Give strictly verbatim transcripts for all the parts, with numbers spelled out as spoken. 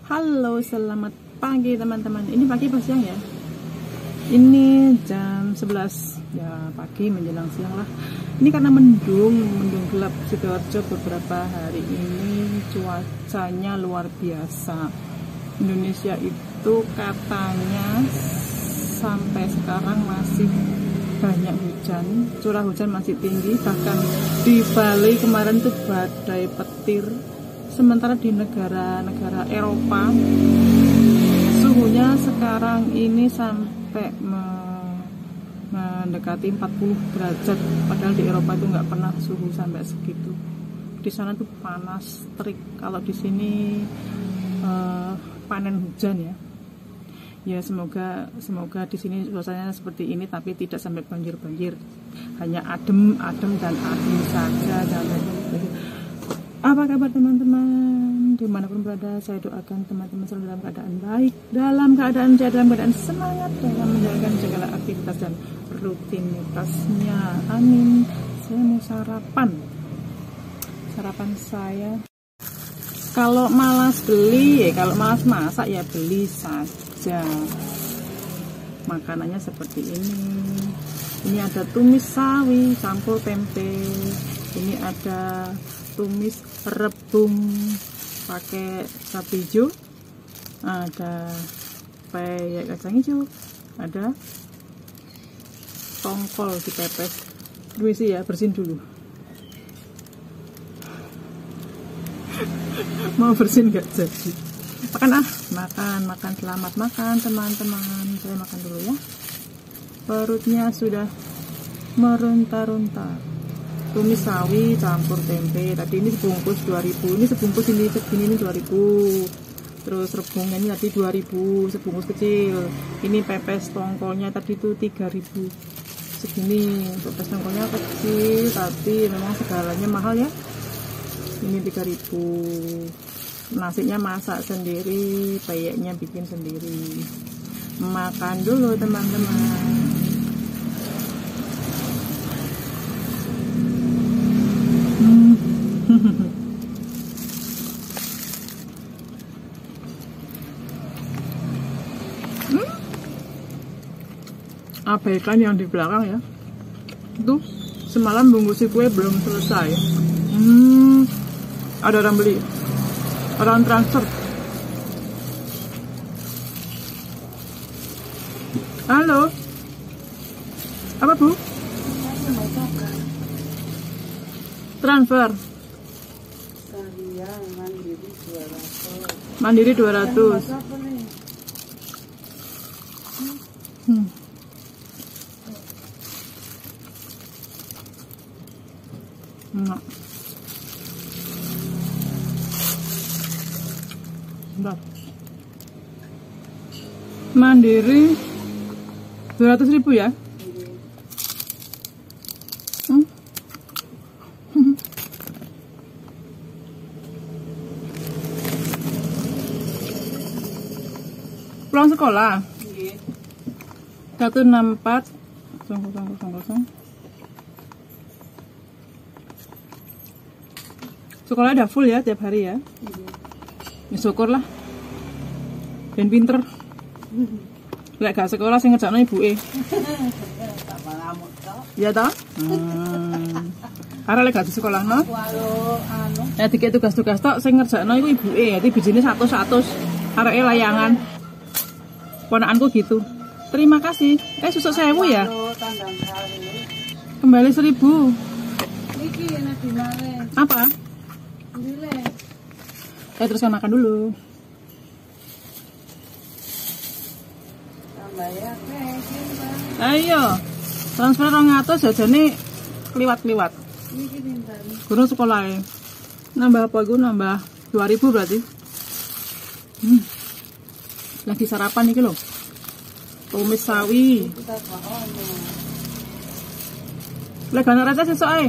Halo, selamat pagi teman-teman. Ini pagi apa siang ya? Ini jam sebelas ya, pagi menjelang siang lah. Ini karena mendung, mendung gelap Sidoarjo beberapa hari ini cuacanya luar biasa. Indonesia itu katanya sampai sekarang masih banyak hujan, curah hujan masih tinggi, bahkan di Bali kemarin tuh badai petir. Sementara di negara-negara Eropa suhunya sekarang ini sampai mendekati empat puluh derajat, padahal di Eropa itu nggak pernah suhu sampai segitu. Di sana tuh panas terik. Kalau di sini uh, panen hujan ya. Ya semoga semoga di sini suasananya seperti ini, tapi tidak sampai banjir-banjir. Hanya adem, adem dan adem saja. Jangan Apa kabar teman-teman? Dimanapun berada, saya doakan teman-teman selalu dalam keadaan baik, dalam keadaan sehat, dalam keadaan semangat, dalam menjalankan segala aktivitas dan rutinitasnya. Amin. Saya mau sarapan. Sarapan saya. Kalau malas beli, ya kalau malas masak ya beli saja. Makanannya seperti ini. Ini ada tumis sawi campur tempe. Ini ada tumis rebung pakai cabai hijau, ada peyek kacang hijau, ada tongkol dipepes. Dulu sih ya, bersihin dulu. Mau bersihin nggak jadi. Makan ah, makan, makan, selamat makan teman-teman. Saya makan dulu ya. Perutnya sudah meronta-ronta. Tumis sawi campur tempe. Tadi ini sebungkus dua ribu. Ini sebungkus ini segini ini dua ribu. Terus rebungnya ini tadi dua ribu, sebungkus kecil. Ini pepes tongkolnya tadi itu tiga ribu. Segini. Pepes tongkolnya kecil, tapi memang segalanya mahal ya. Ini tiga ribu. Nasinya masak sendiri, peyeknya bikin sendiri. Makan dulu teman-teman. hmm? Abaikan yang di belakang ya. Itu semalam bungkus kue belum selesai. Hmm, ada orang beli, orang transfer. Halo, apa bu? Transfer. Mandiri dua ratus. Hmm. Enggak. Bentar. Mandiri dua ratus ribu ya. Hmm. Pulang sekolah. Satu enam empat kosong kosong kosong kosong. Sekolah udah full ya tiap hari ya. Ya syukur lah. Dan pinter. Lek gak sekolah sing ngerjakno ibuke. Iya toh? Hmm. Karena lek gak di sekolah no. Ya dikek tugas-tugas tok sing ngerjakno iku ibuke. Dadi bijine satu-satu areke layangan. Ponakanku gitu. Terima kasih. Eh susuk sewu ya. Kembali seribu. Apa? Eh teruskan makan dulu. Ayo. Transfer rong atus jajane kliwat-kliwat. Guru sekolah. Nambah apa gue nambah dua ribu berarti. Hmm. Lagi sarapan nih loh. Tumis sawi. Lagi anak rasa sesok ae.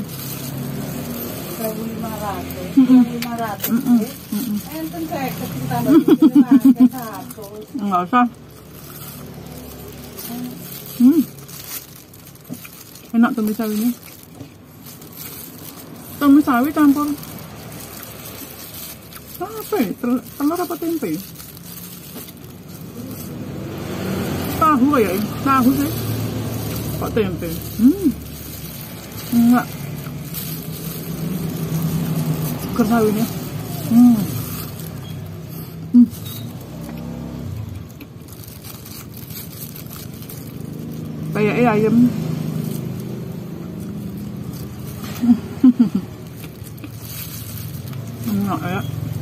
lima ratus. lima ratus. Enten saya tambah satu. Enggak usah. Hmm. Enak tumis sawi ini. Tumis sawi campur apa ya? Telur apa tempe? tahu ya, tahu sih kok tempe. Hmm, enggak seger sawinya. Hmm. Hmm. Kayak ayam. Enak ya.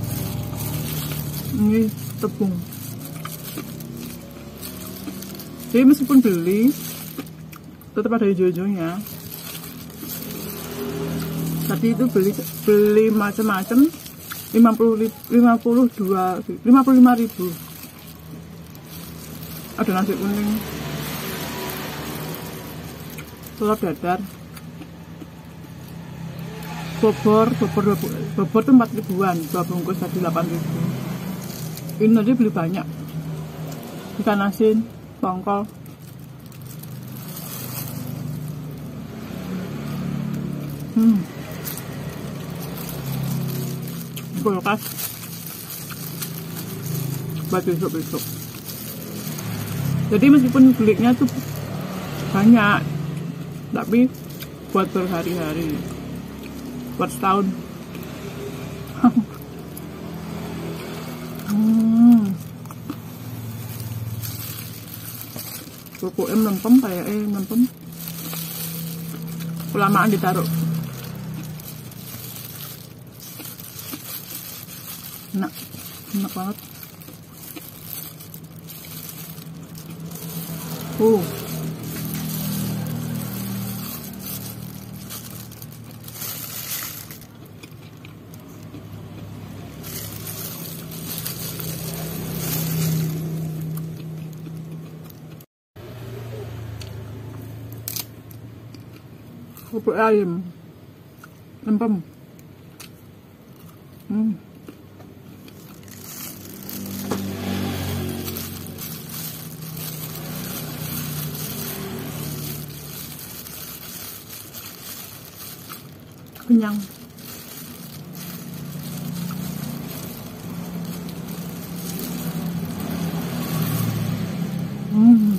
Ini tepung. Jadi meskipun beli, tetap ada hijau-hijaunya. Tadi itu beli beli macam-macam lima puluh lima puluh dua lima puluh lima ribu. Ada nasi kuning, telur dadar, bobor, bobor bobor tuh empat ribuan, dua bungkus tadi delapan ribu. Ini tadi beli banyak. Ikan asin, tongkol. Hmm. Kulkas buat besok-besok. Jadi meskipun belinya tuh banyak, tapi buat berhari-hari, buat setahun. Hmm. Pokoknya melempem kayak eh melempem. Kelamaan ditaruh. Enak, enak banget. Uh. Kerupuk ayam, lempem. Hmm. Kenyang. Hmm.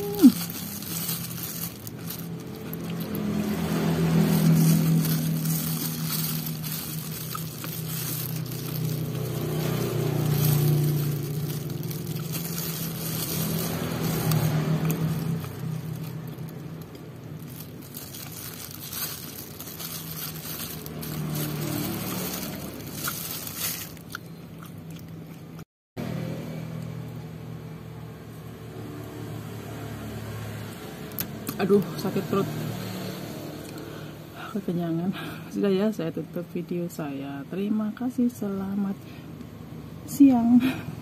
Aduh, sakit perut, kekenyangan. Sudah ya, saya tutup video saya. Terima kasih, selamat siang.